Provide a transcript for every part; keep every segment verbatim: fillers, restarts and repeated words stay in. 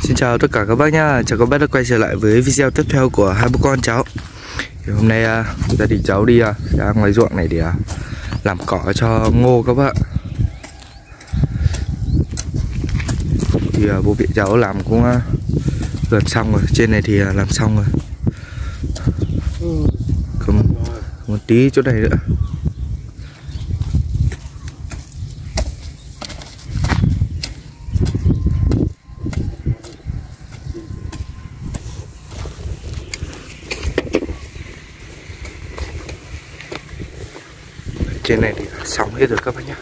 Xin chào tất cả các bác nhá, chào các bác đã quay trở lại với video tiếp theo của hai bố con cháu. Thì hôm nay uh, gia đình cháu đi uh, ra ngoài ruộng này để uh, làm cỏ cho ngô các bác. Thì uh, bố mẹ cháu làm cũng uh, gần xong rồi, trên này thì uh, làm xong rồi. Còn một tí chỗ này nữa. Trên này thì xong hết rồi các bác nhé.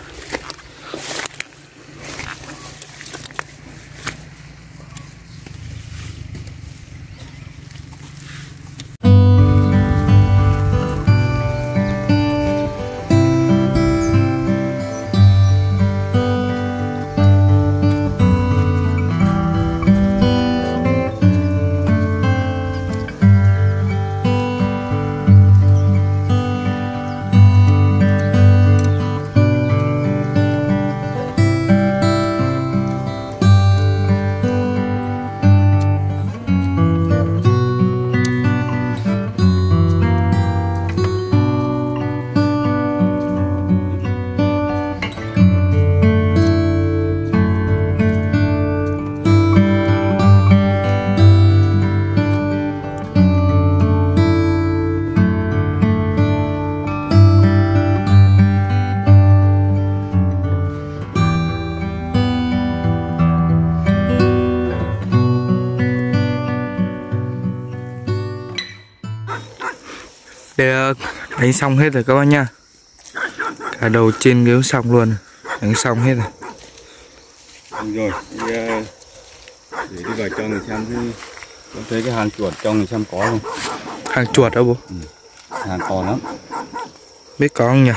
Đây đánh xong hết rồi các bác nha. Cả đầu trên cái xong luôn, đánh xong hết rồi. Rồi, đi, để đi vào cho người xem chứ. Con thấy cái hàng chuột cho người xem có không? Hàng chuột đó bố? Ừ. Hàng to lắm. Biết có không nhỉ?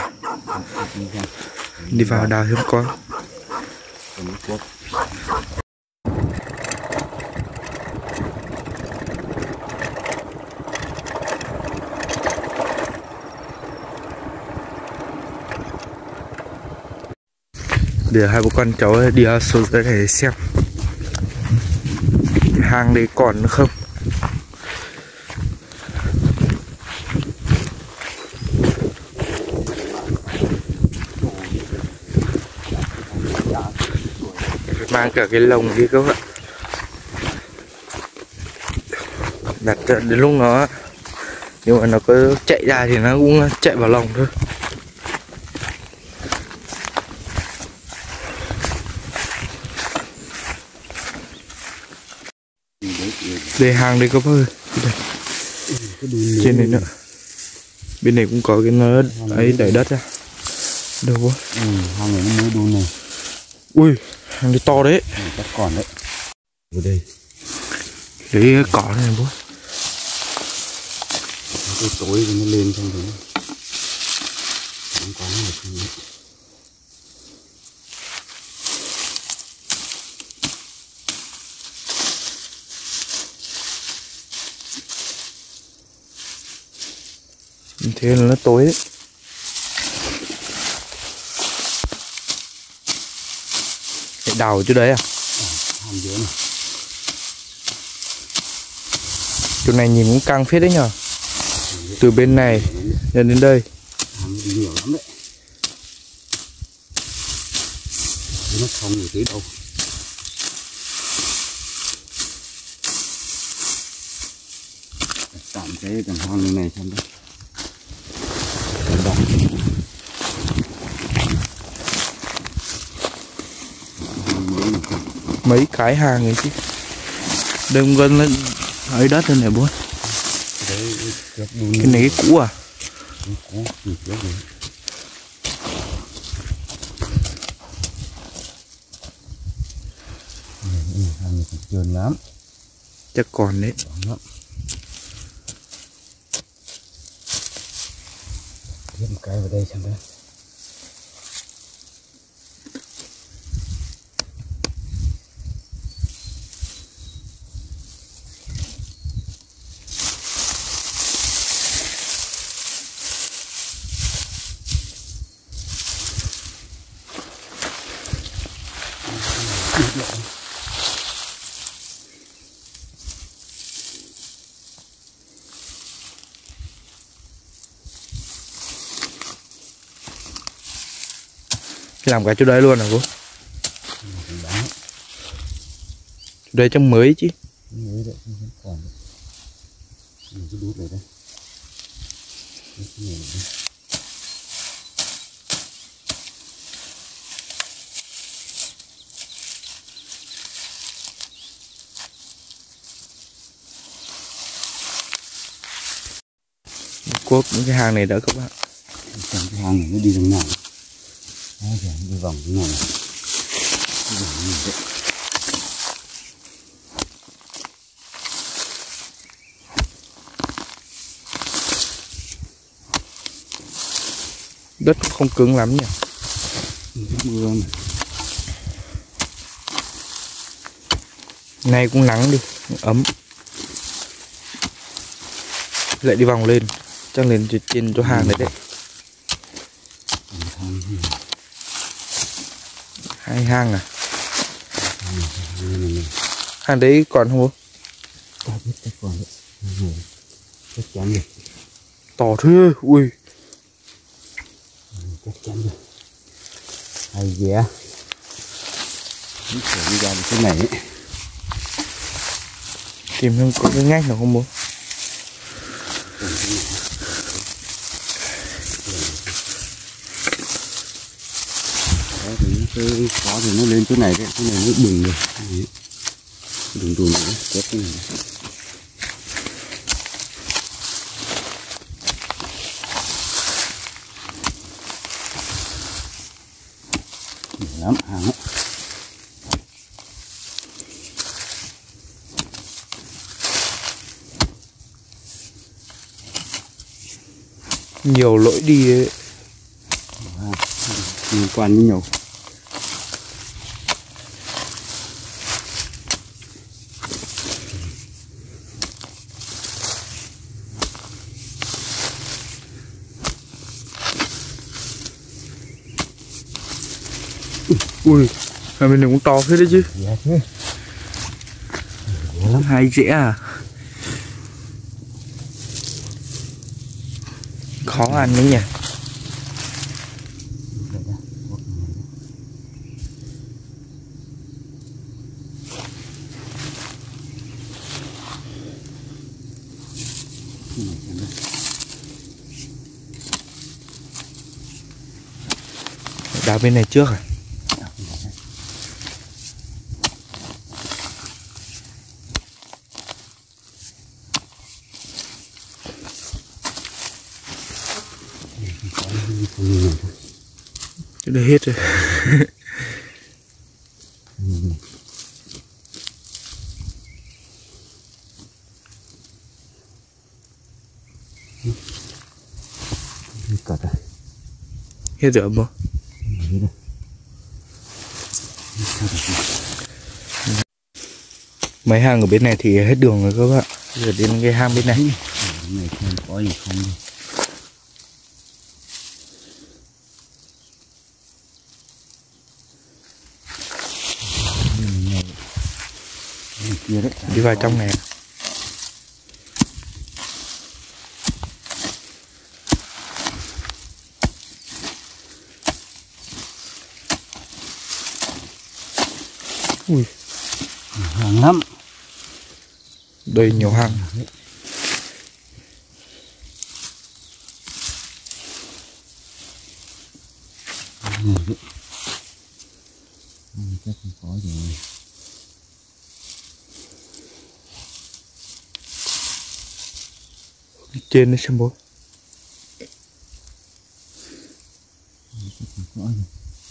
Đi vào đào thêm con. Để hai bố con cháu đi xuống dưới để xem cái hang đấy còn nữa không. Phải mang cả cái lồng đi các bạn. Đặt đến lúc nó nhưng mà nó có chạy ra thì nó cũng chạy vào lồng thôi. Đây hàng đây các bác ơi. Trên này nữa. Bên này cũng có cái nó ấy đẩy đất ra. Đâu bố? Ừ, hàng này nó mới đun này. Ui, hàng này to đấy. Chắc còn đấy. Ở đây. Lấy cỏ này bố. Cái tối thì nó lên xong rồi. Không có một cái gì. Thế là nó tối ấy. Để đào chỗ đấy à? Hàm dưới này. Chỗ này nhìn cũng căng phết đấy nhờ. Từ bên này lên đến đây. Hàm nhiều lắm đấy. Nó không được tí đâu. Tạm cái tầng hang này này xem đây. Mấy cái hàng ấy chứ. Đừng gần lên ấy đất lên này bố. Cái này cái cũ à? Cũ, trước này. Hàng này còn trơn lắm. Chắc còn đấy. Lắm. Tiếp một cái vào đây xem đây. Làm cả chỗ đấy luôn hả cô? Chỗ đây trong mới chứ. Mới đấy, không còn đấy. Mình cứ đút này đây. Đút cái này đây. Cuốc những cái hàng này đỡ các bạn. Xem cái hàng này nó đi đường nào. Đó, kìa, đi vòng thế này. Đi vòng như vậy. Đất không cứng lắm nhỉ. Mưa này. Nay cũng nắng đi, ấm. Lại đi vòng lên, chắc lên trên chỗ hàng đấy đấy. Hai hang à? Hàng đấy còn không bố? Ta biết ta còn đấy. Chắc chắn rồi. To thế, ui. Chắc chắn rồi. Hay ghê. Đi ra được cái này ấy. Tìm thêm có cái ngách nào không bố? Đó thì nó cứ có thì nó lên chỗ này đấy, chỗ này nó bừng rồi. Đừng đùn nữa, quét cái này. Nhiều lắm hàng á. Nhiều lỗi đi ấy. Liên quan với nhau. Ui, hai bên này cũng to thế đấy chứ. Dạ chứ. Hai dễ à? Khó ăn đấy nhỉ. Đào bên này trước à? Cái đây hết rồi. Cật à? Hết rồi bố. Mấy hàng ở bên này thì hết đường rồi các bạn. Giờ đến cái hang bên này. Bên này xem có gì không đi. Kia đấy. Đi vào trong này. Ui, hàng lắm. đây nhiều hang. Chắc không có rồi. Trên đấy xem bố. Chắc không có rồi.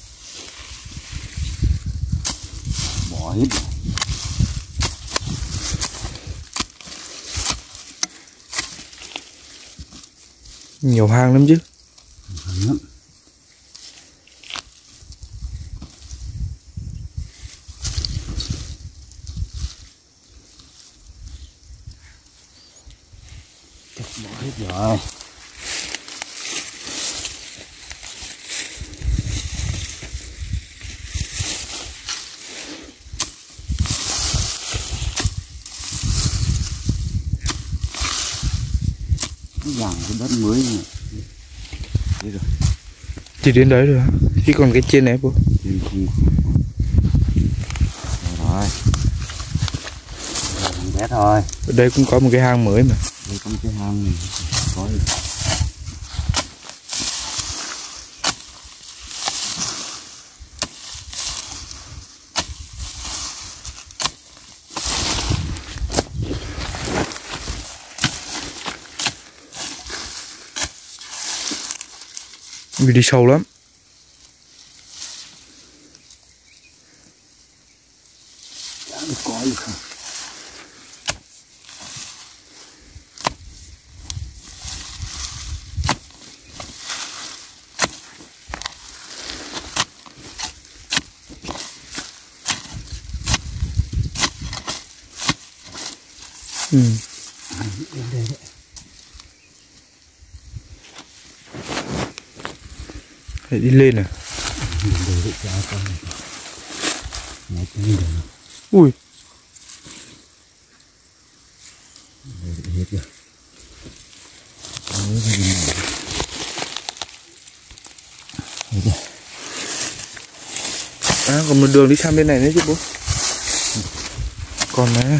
Bỏ hết. Nhiều hang lắm chứ. Hàng lắm. Chắc bỏ hết rồi. Cái vàng cái đất mới này. Đây rồi. Chỉ đến đấy rồi hả? Chứ còn cái trên này bố. Trên không. Rồi. Bé thôi. Ở đây cũng có một cái hang mới mà. Đây có một cái hang này. Có gì? Vì đi sâu lắm. Có gì không? Ừ. Phải đi lên à? Ui. Hết rồi. À, còn một đường đi sang bên này nữa chứ bố. Còn này.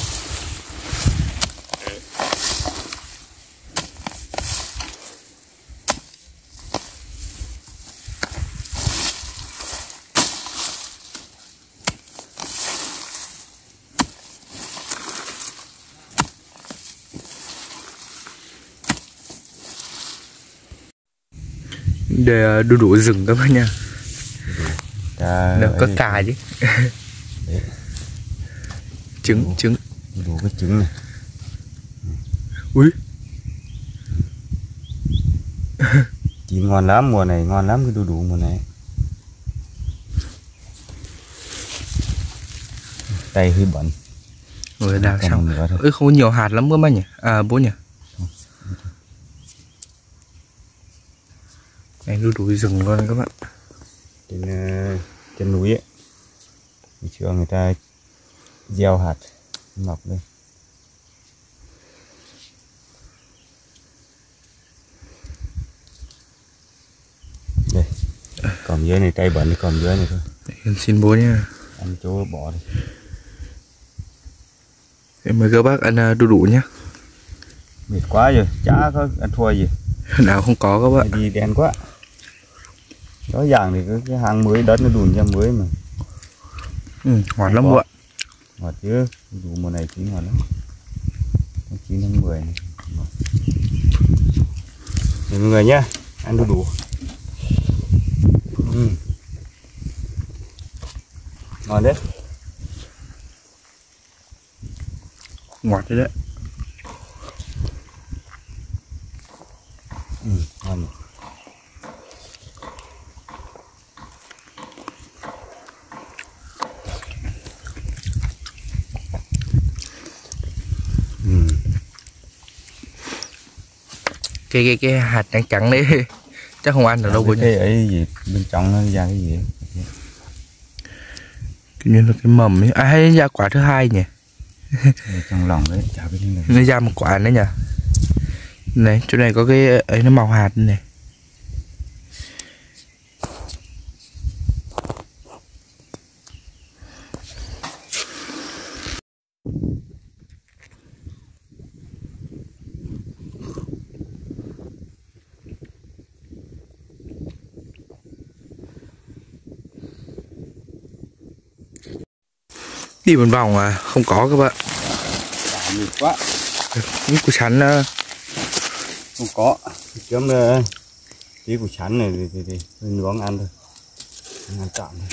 Để đu đủ rừng các bạn nha. Nó có cà chứ. Trứng, đủ, trứng. Đủ cái trứng này. Ui. Chín ngon lắm, mùa này ngon lắm cái đu đủ mùa này. Tay hơi bẩn. Rồi đào xong. Ơi không có nhiều hạt lắm cơ mà nhỉ? À bố nhỉ? Này đu đủ rừng luôn các bạn. Trên uh, trên núi ấy, ngày xưa người ta gieo hạt mọc lên. Đây, còn dưới này tay bẩn thì còn dưới này thôi. Em xin bố nha. Ăn chỗ bỏ đi. Em mời các bác ăn đu đủ nhé. Mệt quá rồi, chả có ăn thua gì. Nào không có các bạn. Đi đen quá. Đó dạng thì cái, cái hàng mới đất nó đùn ra mới mà. Ừ, ngọt lắm ạ. Ngọt chứ, đủ mùa này chín ngọt lắm. chín tháng mười này. Để mọi người nhá, ăn đu đủ. Ừ. Ngon đấy. Ngọt đấy đấy. Ừ, ngon. Cái cái cái hạt trắng trắng đấy chắc không ăn được đâu bố nhỉ? Cái ấy gì bên trong nó ra cái gì? Tự nhiên là cái mầm ấy. À hay ra quả thứ hai nhỉ? Trong lòng đấy, chả biết như nó ra một quả nữa nhỉ? Này, chỗ này có cái ấy nó màu hạt này. Đi một vòng mà không có các bạn. Mệt quá. Những củ sắn không có. Chấm tí củ sắn này thì, thì, thì nướng ăn thôi. Ăn tạm thôi.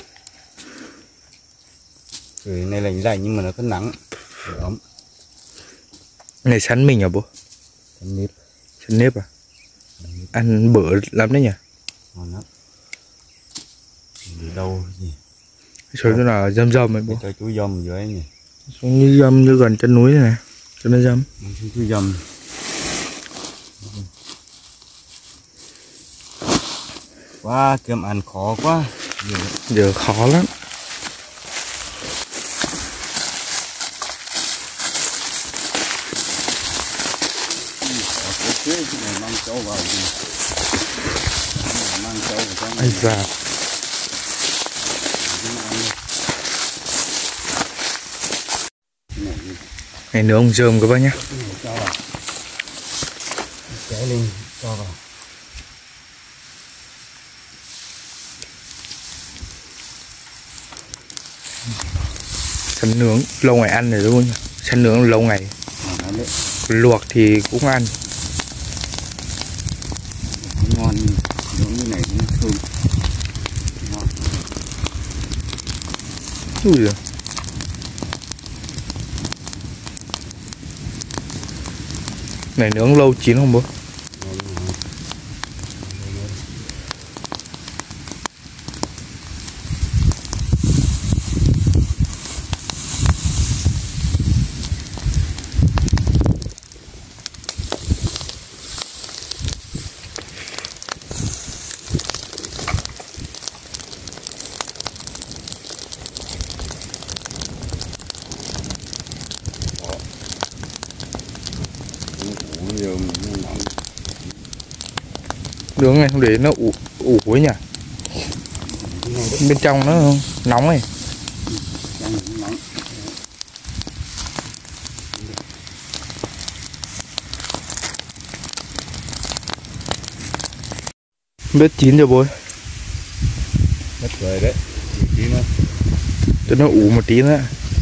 Rồi này lạnh lạnh nhưng mà nó có nắng. Ấm. Này sắn mình à bố? Sắn nếp. Sắn nếp à? Nếp. Ăn bữa lắm đấy nhỉ? Ngon lắm. Đi đâu gì? Chỗ nó là dâm dâm ấy bố. Cho chú dâm dưới nhỉ. Xuống như dâm như gần chân núi này này. Cho nó dâm. Chú dâm. Quá cơm ăn khó quá. Giờ, giờ khó lắm. Mang trâu vào gì? Mang trâu vào trong này. Này nướng rơm các bác nhé. Cho vào. Cháy lên cho vào. Sắn nướng lâu ngày ăn rồi đúng không? Sắn nướng lâu ngày. Luộc thì cũng ăn. Ngon, nướng như này cũng thơm. Ngon. Ui giời. Này nướng lâu chín không bố? Nướng này không để nó ủ ủ ấy nhỉ? Bên trong nó nóng này. Bếp chín rồi bố. Mất rồi đấy. Tí nữa. Cho nó ủ một tí nữa.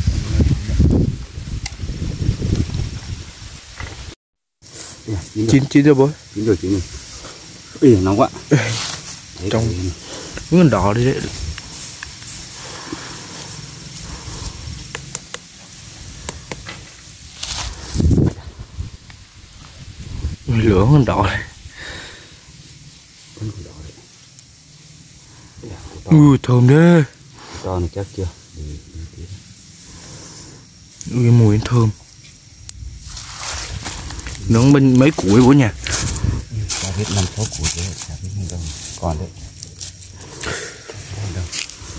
Chín chín rồi bố. Chín rồi chín rồi. Ui nóng quá. Trong vẫn đỏ đi đấy. Lửa còn đỏ này. Ui thơm đấy. Cho nó chắc chưa? Ui mùi thơm. Nướng bên mấy củi bố nha. Chả biết năm sáu củi đấy, chả biết đâu. Còn đấy. Đâu.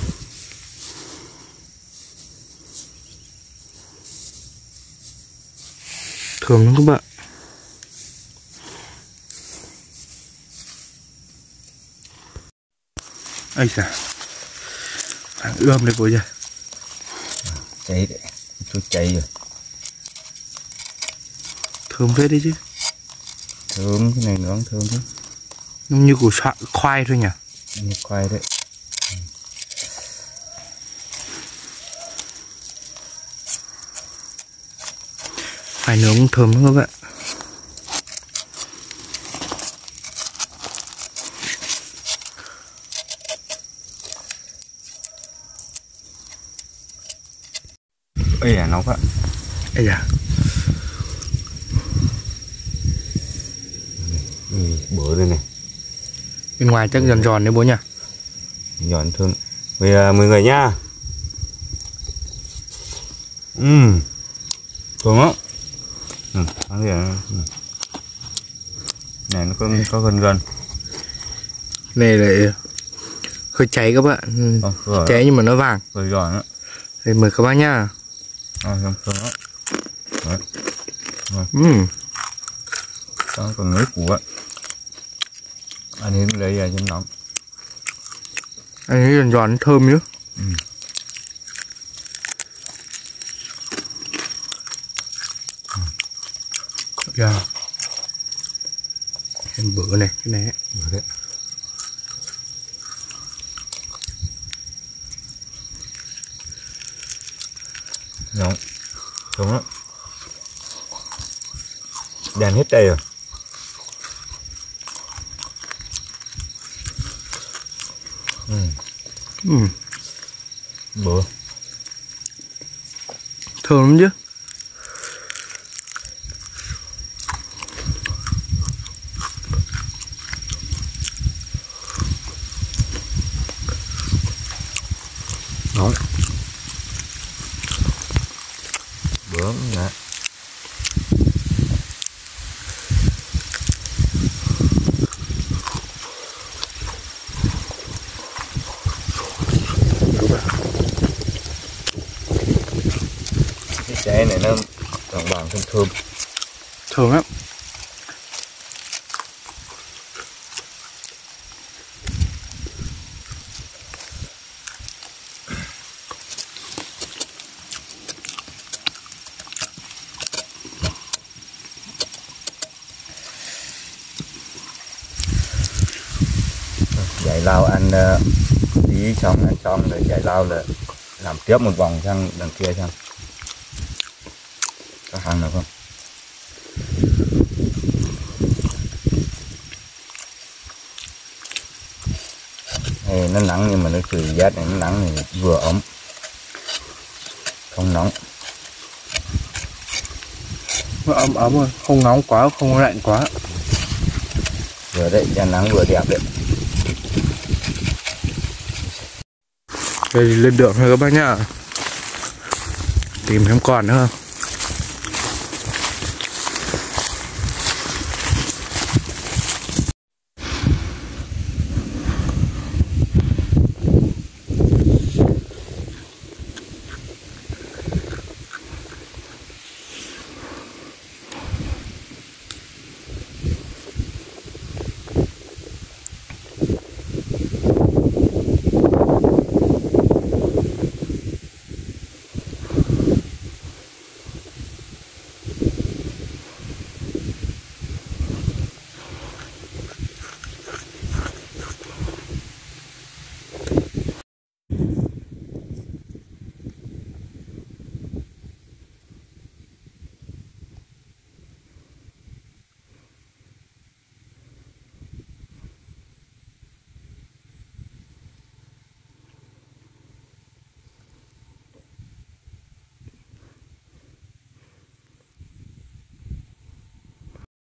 Thơm lắm các bạn. Ây da. Hàng ươm đấy bố nha. Cháy đấy. Chút cháy rồi. Thơm phết đấy chứ. Thơm, cái này nướng thơm chứ. Giống như củ xoạ, khoai thôi nhỉ? Như khoai đấy. Ừ. Khoai nướng cũng thơm lắm các bạn. Ây da nóng quá. Ây da. Ừ, bữa đây này. Bên ngoài chắc giòn giòn đấy bố nhỉ? Giòn thơm. Mời mười người nha. Ừm. Thơm lắm. Ừ, ăn gì à? Này nó có có gần gần. Này lại hơi cháy các bạn. Ờ, cháy nhưng mà nó vàng. Rồi giòn đó. Đây mời các bác nhá. À, thơm thơm đó. Đấy. Rồi. Ừm. Đó, còn mấy củ á. Anh ấy lấy ra cho nóng. Anh ấy giòn giòn thơm nữa. Ừ. Yeah. Em bữa này, cái này Bữa đấy. Nóng. Đúng đó. Đèn hết đây rồi. Ừ. Ừ. Bữa. Thơm lắm chứ. Nóng. Bữa nè. Cái trái này nó vàng vàng thơm thơm. Thơm lắm. chạy lao ăn uh, tí xong ăn xong rồi chạy lao là làm tiếp một vòng sang đằng kia xem có hàng nào không. Đây, nó nắng nhưng mà nó trời rét này, nó nắng này vừa ấm không nóng, nó ấm ấm rồi, không nóng quá không lạnh quá, vừa đấy, ra nắng vừa đẹp đấy. Đây lên đường thôi các bác nhá, tìm thêm còn nữa không.